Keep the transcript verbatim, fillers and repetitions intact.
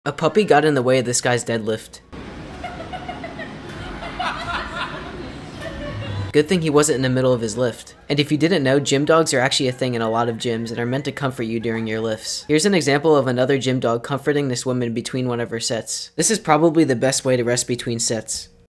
A puppy got in the way of this guy's deadlift. Good thing he wasn't in the middle of his lift. And if you didn't know, gym dogs are actually a thing in a lot of gyms and are meant to comfort you during your lifts. Here's an example of another gym dog comforting this woman between one of her sets. This is probably the best way to rest between sets.